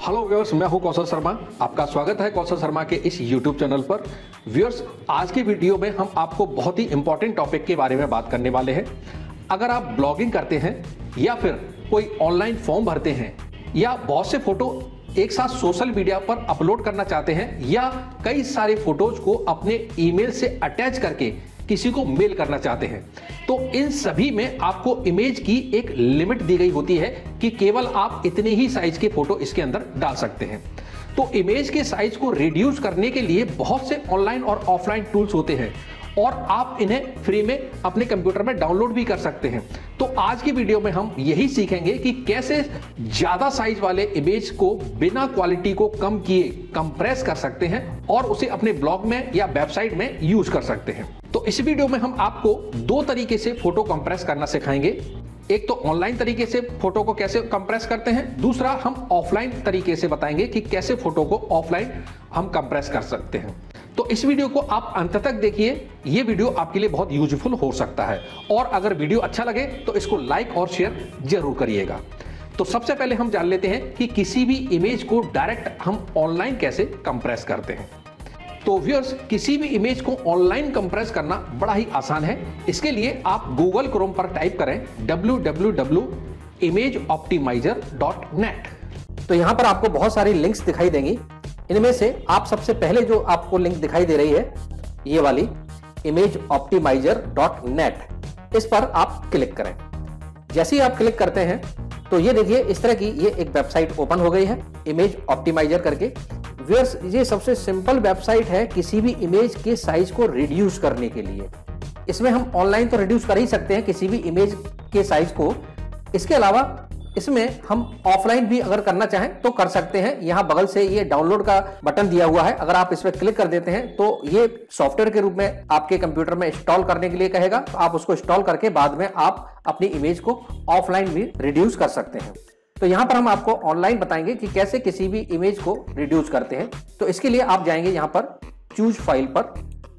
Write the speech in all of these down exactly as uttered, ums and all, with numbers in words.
Hello viewers, मैं हूं कौशल शर्मा। आपका स्वागत है कौशल शर्मा के इस यूट्यूब चैनल पर। व्यूअर्स, आज की वीडियो में हम आपको बहुत ही इंपॉर्टेंट टॉपिक के बारे में बात करने वाले हैं। अगर आप ब्लॉगिंग करते हैं या फिर कोई ऑनलाइन फॉर्म भरते हैं या बहुत से फोटो एक साथ सोशल मीडिया पर अपलोड करना चाहते हैं या कई सारे फोटोज को अपने ईमेल से अटैच करके किसी को मेल करना चाहते हैं, तो इन सभी में आपको इमेज की एक लिमिट दी गई होती है कि केवल आप इतने ही साइज के फोटो इसके अंदर डाल सकते हैं। तो इमेज के साइज को रिड्यूस करने के लिए बहुत से ऑनलाइन और ऑफलाइन टूल्स होते हैं और आप इन्हें फ्री में अपने कंप्यूटर में डाउनलोड भी कर सकते हैं। तो आज की वीडियो में हम यही सीखेंगे कि कैसे ज्यादा साइज वाले इमेज को बिना क्वालिटी को कम किए कंप्रेस कर सकते हैं और उसे अपने ब्लॉग में या वेबसाइट में यूज कर सकते हैं। तो इस वीडियो में हम आपको दो तरीके से फोटो कंप्रेस करना सिखाएंगे। एक तो ऑनलाइन तरीके से फोटो को कैसे कंप्रेस करते हैं, दूसरा हम ऑफलाइन तरीके से बताएंगे कि कैसे फोटो को ऑफलाइन हम कंप्रेस कर सकते हैं। तो इस वीडियो को आप अंत तक देखिए, ये वीडियो आपके लिए बहुत यूजफुल हो सकता है और अगर वीडियो अच्छा लगे तो इसको लाइक और शेयर जरूर करिएगा। तो सबसे पहले हम जान लेते हैं कि किसी भी इमेज को डायरेक्ट हम ऑनलाइन कैसे कंप्रेस करते हैं। तो व्यूअर्स, किसी भी इमेज को ऑनलाइन कंप्रेस करना बड़ा ही आसान है। इसके लिए आप गूगल क्रोम पर टाइप करें W W W dot image optimizer dot net. तो यहां पर आपको बहुत सारी लिंक्स दिखाई देंगी। इनमें से आप सबसे पहले जो आपको लिंक दिखाई दे रही है, ये वाली इमेज ऑप्टिमाइजर डॉट नेट, इस पर आप क्लिक करें। जैसे ही आप क्लिक करते हैं तो ये देखिए इस तरह की ये एक वेबसाइट ओपन हो गई है, इमेज ऑप्टिमाइजर करके। व्यूअर्स, ये सबसे सिंपल वेबसाइट है किसी भी इमेज के साइज को रिड्यूस करने के लिए। इसमें हम ऑनलाइन तो रिड्यूस कर ही सकते हैं किसी भी इमेज के साइज को, इसके अलावा इसमें हम ऑफलाइन भी अगर करना चाहें तो कर सकते हैं। यहां बगल से ये डाउनलोड का बटन दिया हुआ है, अगर आप इस पर क्लिक कर देते हैं तो ये सॉफ्टवेयर के रूप में आपके कंप्यूटर में इंस्टॉल करने के लिए कहेगा। तो आप उसको इंस्टॉल करके बाद में आप अपनी इमेज को ऑफलाइन भी रिड्यूस कर सकते हैं। तो यहां पर हम आपको ऑनलाइन बताएंगे कि कैसे किसी भी इमेज को रिड्यूस करते हैं। तो इसके लिए आप जाएंगे यहां पर चूज फाइल पर,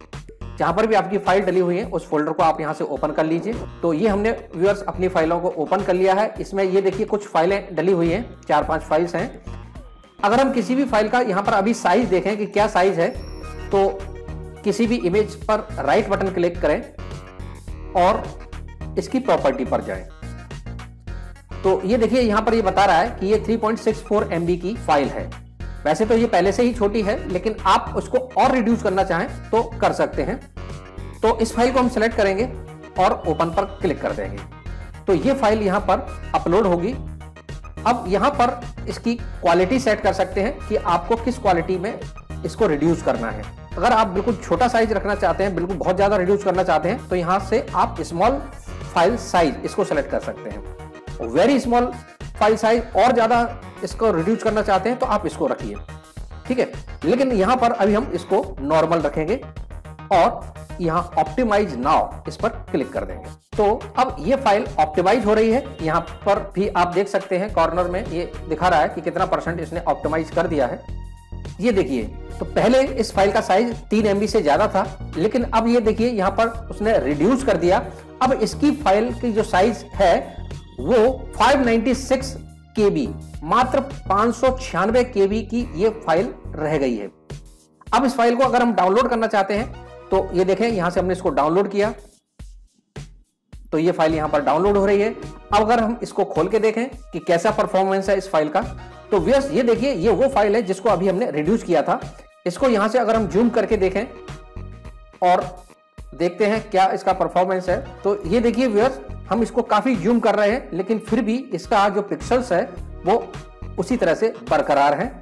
जहां पर भी आपकी फाइल डली हुई है उस फोल्डर को आप यहां से ओपन कर लीजिए। तो ये हमने व्यूअर्स अपनी फाइलों को ओपन कर लिया है। इसमें ये देखिए कुछ फाइलें डली हुई हैं, चार पांच फाइल्स हैं। अगर हम किसी भी फाइल का यहां पर अभी साइज देखें कि क्या साइज है, तो किसी भी इमेज पर राइट बटन क्लिक करें और इसकी प्रॉपर्टी पर जाएं। तो ये देखिए यहां पर ये बता रहा है कि ये three point six four M B की फाइल है। वैसे तो ये पहले से ही छोटी है, लेकिन आप उसको और रिड्यूस करना चाहें तो कर सकते हैं। तो इस फाइल को हम सिलेक्ट करेंगे और ओपन पर क्लिक कर देंगे। तो ये फाइल यहां पर अपलोड होगी। अब यहां पर इसकी क्वालिटी सेट कर सकते हैं कि आपको किस क्वालिटी में इसको रिड्यूस करना है। अगर आप बिल्कुल छोटा साइज रखना चाहते हैं, बिल्कुल बहुत ज्यादा रिड्यूस करना चाहते हैं, तो यहां से आप स्मॉल फाइल साइज इसको सिलेक्ट कर सकते हैं। वेरी स्मॉल फाइल साइज और ज्यादा इसको रिड्यूस करना चाहते हैं तो आप इसको रखिए, ठीक है। लेकिन यहां पर अभी हम इसको नॉर्मल रखेंगे और यहां ऑप्टिमाइज नाउ इस पर क्लिक कर देंगे। तो अब ये फाइल ऑप्टिमाइज हो रही है। यहां पर भी आप देख सकते हैं कॉर्नर में ये दिखा रहा है कि कितना परसेंट इसने ऑप्टिमाइज कर दिया है। ये देखिए, तो पहले इस फाइल का साइज तीन एमबी से ज्यादा था, लेकिन अब ये देखिए यहां पर उसने रिड्यूस कर दिया। अब इसकी फाइल की जो साइज है वो five ninety six K B, मात्र पांच सौ छियानवे के बी की ये फाइल रह गई है। अब इस फाइल को अगर हम डाउनलोड करना चाहते हैं तो ये देखें यहां से हमने इसको डाउनलोड किया, तो ये फाइल यहां पर डाउनलोड हो रही है। अब अगर हम इसको खोल के देखें कि कैसा परफॉर्मेंस है इस फाइल का, तो व्यूअर्स ये देखिए ये वो फाइल है जिसको अभी हमने रिड्यूस किया था। इसको यहां से अगर हम जूम करके देखें और देखते हैं क्या इसका परफॉर्मेंस है, तो ये देखिए व्यूअर्स हम इसको काफी जूम कर रहे हैं, लेकिन फिर भी इसका जो पिक्सेल्स है वो उसी तरह से बरकरार है।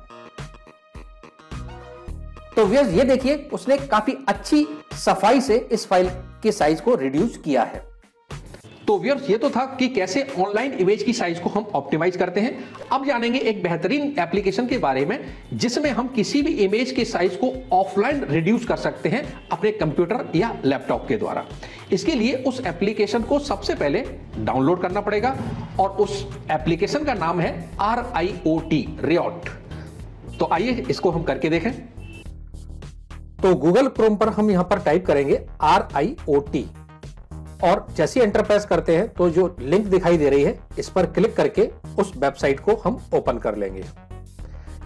तो व्यूअर्स ये देखिए उसने काफी अच्छी सफाई से इस फाइल के साइज को रिड्यूस किया है। तो व्यूअर्स, ये तो था कि कैसे ऑनलाइन इमेज की साइज को हम ऑप्टिमाइज करते हैं। अब जानेंगे एक बेहतरीन एप्लीकेशन के बारे में जिसमें हम किसी भी इमेज के साइज को ऑफलाइन रिड्यूस कर सकते हैं अपने कंप्यूटर या लैपटॉप के द्वारा। इसके लिए उस एप्लीकेशन को सबसे पहले डाउनलोड करना पड़ेगा और उस एप्लीकेशन का नाम है R I O T, riot. तो आइए इसको हम करके देखें। तो गूगल क्रोम पर हम यहां पर टाइप करेंगे आर आई ओ टी और जैसे एंटर प्रेस करते हैं तो जो लिंक दिखाई दे रही है इस पर क्लिक करके उस वेबसाइट को हम ओपन कर लेंगे।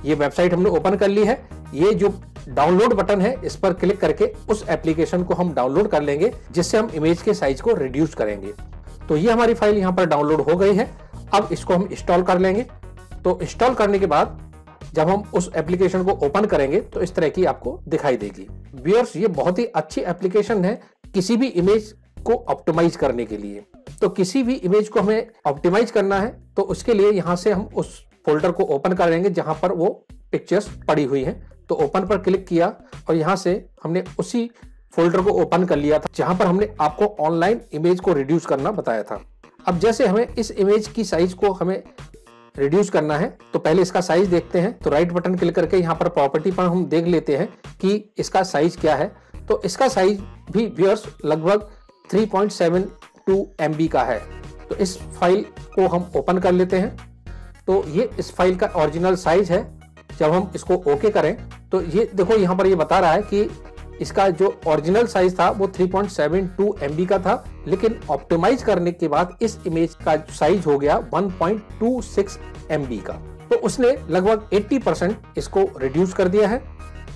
ये वेबसाइट हमने ओपन कर ली है। ये जो डाउनलोड बटन है इस पर क्लिक करके उस एप्लीकेशन को हम डाउनलोड कर लेंगे, जिससे हम इमेज के साइज को रिड्यूस करेंगे। तो ये हमारी फाइल यहाँ पर डाउनलोड हो गई है। अब इसको हम इंस्टॉल कर लेंगे। तो इंस्टॉल करने के बाद जब हम उस एप्लीकेशन को ओपन करेंगे तो इस तरह की आपको दिखाई देगी। व्यूअर्स, ये बहुत ही अच्छी एप्लीकेशन है किसी भी इमेज को ऑप्टिमाइज करने के लिए। तो किसी भी इमेज को हमें ऑप्टिमाइज करना है तो उसके लिए यहाँ से हम उस फोल्डर को ओपन करेंगे जहां पर वो पिक्चर्स पड़ी हुई हैं। तो ओपन पर क्लिक किया और यहाँ से हमने उसी फोल्डर को ओपन कर लिया था जहां पर हमने आपको ऑनलाइन इमेज को रिड्यूस करना बताया था। अब जैसे हमें इस इमेज की साइज को हमें रिड्यूस करना है तो पहले इसका साइज देखते हैं। तो राइट बटन क्लिक करके यहाँ पर प्रॉपर्टी पर हम देख लेते हैं कि इसका साइज क्या है। तो इसका साइज भी व्यूअर्स लगभग three point seven two M B का है। तो इस फाइल को हम ओपन कर लेते हैं। तो ये इस फाइल का ओरिजिनल साइज है। जब हम इसको ओके करें तो ये देखो यहाँ पर ये बता रहा है कि इसका जो ओरिजिनल साइज था वो three point seven two M B का था, लेकिन ऑप्टिमाइज करने के बाद इस इमेज का साइज हो गया one point two six M B का। तो उसने लगभग अस्सी परसेंट इसको रिड्यूस कर दिया है।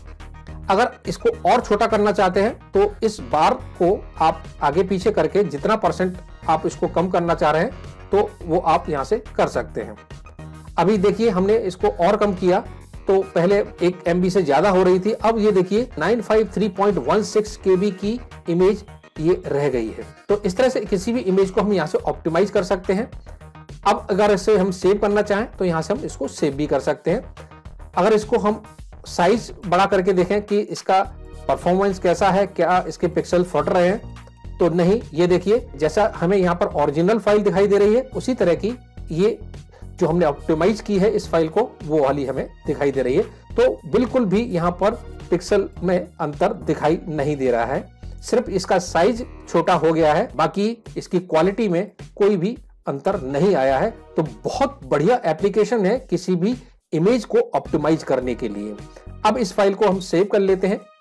अगर इसको और छोटा करना चाहते हैं तो इस बार को आप आगे पीछे करके जितना परसेंट आप इसको कम करना चाह रहे हैं तो वो आप यहाँ से कर सकते हैं। अभी देखिए हमने इसको और कम किया तो पहले एक एम बी से ज्यादा हो रही थी, अब ये देखिए nine five three point one six K B की इमेज ये रह गई है। तो इस तरह से किसी भी इमेज को हम यहाँ से ऑप्टिमाइज कर सकते हैं। अब अगर इसे हम सेव करना चाहें तो यहाँ से हम इसको सेव भी कर सकते हैं। अगर इसको हम साइज बड़ा करके देखें कि इसका परफॉर्मेंस कैसा है, क्या इसके पिक्सल फट रहे हैं, तो नहीं। ये देखिए जैसा हमें यहाँ पर ओरिजिनल फाइल दिखाई दे रही है उसी तरह की ये जो हमने ऑप्टिमाइज की है इस फाइल को वो वाली हमें दिखाई दे रही है। तो बिल्कुल भी यहाँ पर पिक्सल में अंतर दिखाई नहीं दे रहा है, सिर्फ इसका साइज छोटा हो गया है, बाकी इसकी क्वालिटी में कोई भी अंतर नहीं आया है। तो बहुत बढ़िया एप्लीकेशन है किसी भी इमेज को ऑप्टिमाइज करने के लिए। अब इस फाइल को हम सेव कर लेते हैं।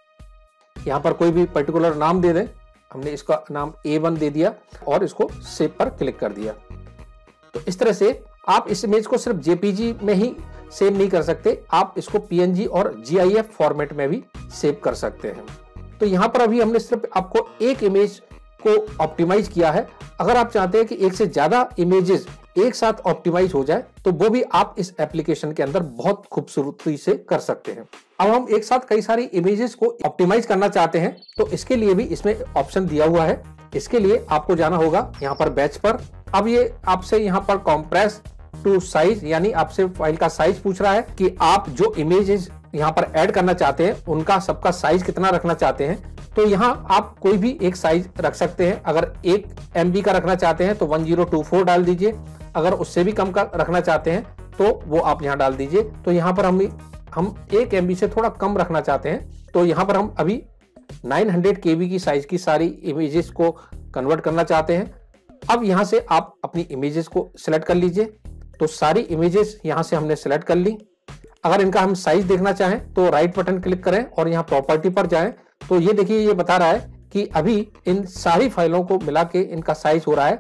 यहाँ पर कोई भी पर्टिकुलर नाम दे दें, हमने इसका नाम ए वन दे दिया और इसको सेव पर क्लिक कर दिया। तो इस तरह से आप इस इमेज को सिर्फ जे पी जी में ही सेव नहीं कर सकते, आप इसको पी एन जी और जी आई एफ फॉर्मेट में भी सेव कर सकते हैं। तो यहाँ पर अभी हमने सिर्फ आपको एक इमेज को ऑप्टिमाइज किया है। अगर आप चाहते हैं कि एक से ज्यादा इमेजेस एक साथ ऑप्टिमाइज हो जाए तो वो भी आप इस एप्लीकेशन के अंदर बहुत खूबसूरती से कर सकते हैं। अब हम एक साथ कई सारी इमेजेस को ऑप्टिमाइज करना चाहते हैं तो इसके लिए भी इसमें ऑप्शन दिया हुआ है। इसके लिए आपको जाना होगा यहाँ पर बैच पर। अब ये आपसे यहाँ पर कॉम्प्रेस टू साइज यानी आपसे फाइल का साइज पूछ रहा है कि आप जो इमेजेस यहाँ पर ऐड करना चाहते हैं उनका सबका साइज कितना रखना चाहते हैं। तो यहाँ आप कोई भी एक साइज रख सकते हैं। अगर एक एम बी का रखना चाहते हैं तो वन जीरो टू फोर डाल दीजिए, अगर उससे भी कम का रखना चाहते हैं तो वो आप यहाँ डाल दीजिए। तो यहाँ पर हम हम एक एम बी से थोड़ा कम रखना चाहते हैं तो यहाँ पर हम अभी नाइन हंड्रेड के बी की साइज की सारी इमेजेस को कन्वर्ट करना चाहते हैं। अब यहाँ से आप अपनी इमेजेस को सिलेक्ट कर लीजिए। तो सारी इमेजेस यहाँ से हमने सिलेक्ट कर ली। अगर इनका हम साइज देखना चाहें तो राइट बटन क्लिक करें और यहाँ प्रॉपर्टी पर जाएं। तो ये देखिए ये बता रहा है कि अभी इन सारी फाइलों को मिला के इनका साइज हो रहा है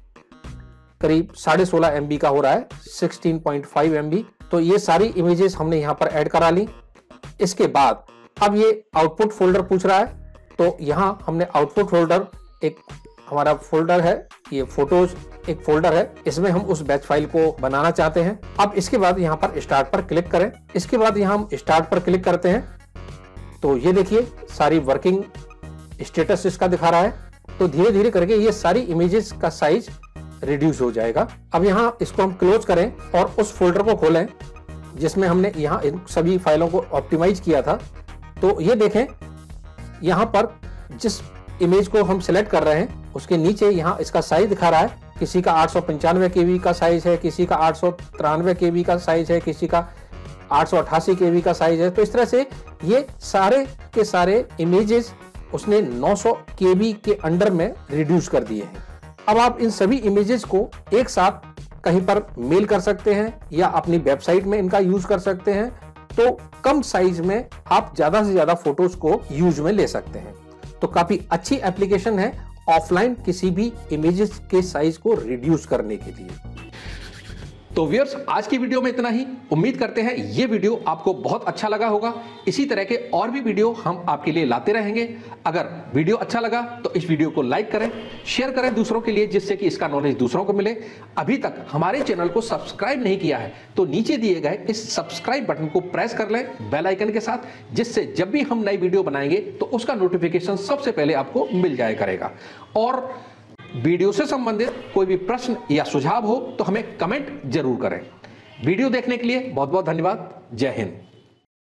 करीब साढ़े सोलह एम बी का हो रहा है, sixteen point five M B. तो ये सारी इमेजेस हमने यहाँ पर ऐड करा ली। इसके बाद अब ये आउटपुट फोल्डर पूछ रहा है तो यहाँ हमने आउटपुट फोल्डर एक हमारा फोल्डर है, ये फोटोज एक फोल्डर है, इसमें हम उस बैच फाइल को बनाना चाहते हैं। अब इसके बाद यहाँ पर स्टार्ट पर क्लिक करें। इसके बाद यहाँ हम स्टार्ट पर क्लिक करते हैं तो ये देखिए सारी वर्किंग स्टेटस इसका दिखा रहा है। तो धीरे धीरे करके ये सारी इमेजेस का साइज रिड्यूस हो जाएगा। अब यहाँ इसको हम क्लोज करें और उस फोल्डर को खोलें जिसमें हमने यहाँ इन सभी फाइलों को ऑप्टिमाइज किया था। तो ये देखें यहाँ पर जिस इमेज को हम सिलेक्ट कर रहे हैं उसके नीचे यहाँ इसका साइज दिखा रहा है। किसी का आठ सौ पंचानवे के बी का साइज है, किसी का आठ सौ तिरानवे के बी का साइज है, किसी का आठ सौ अट्ठासी के बी का साइज है। तो इस तरह से ये सारे के सारे इमेजेस उसने नौ सौ के बी के अंडर में रिड्यूस कर दिए हैं। अब आप इन सभी इमेजेस को एक साथ कहीं पर मेल कर सकते हैं या अपनी वेबसाइट में इनका यूज कर सकते हैं। तो कम साइज में आप ज्यादा से ज्यादा फोटोज को यूज में ले सकते हैं। तो काफी अच्छी एप्लीकेशन है ऑफलाइन किसी भी इमेजेस के साइज को रिड्यूस करने के लिए। तो व्यूअर्स, आज की वीडियो में इतना ही। उम्मीद करते हैं ये वीडियो आपको बहुत अच्छा लगा होगा। इसी तरह के और भी वीडियो हम आपके लिए लाते रहेंगे। अगर वीडियो अच्छा लगा तो इस वीडियो को लाइक करें, शेयर करें दूसरों के लिए, जिससे कि इसका नॉलेज दूसरों को मिले। अभी तक हमारे चैनल को सब्सक्राइब नहीं किया है तो नीचे दिए गए इस सब्सक्राइब बटन को प्रेस कर लें बेल आइकन के साथ, जिससे जब भी हम नई वीडियो बनाएंगे तो उसका नोटिफिकेशन सबसे पहले आपको मिल जाया करेगा। और वीडियो से संबंधित कोई भी प्रश्न या सुझाव हो तो हमें कमेंट जरूर करें। वीडियो देखने के लिए बहुत बहुत धन्यवाद। जय हिंद।